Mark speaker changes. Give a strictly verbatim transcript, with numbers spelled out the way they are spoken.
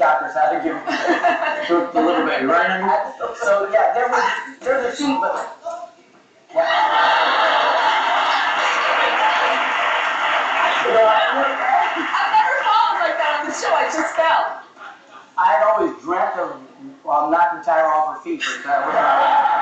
Speaker 1: doctors how to give to the little baby, right, honey? So yeah, there was there's a few, but yeah.
Speaker 2: I've never fallen like that on the show. I just fell.
Speaker 1: I had always dreamt of well, knocking Tyra off her feet, but that was not.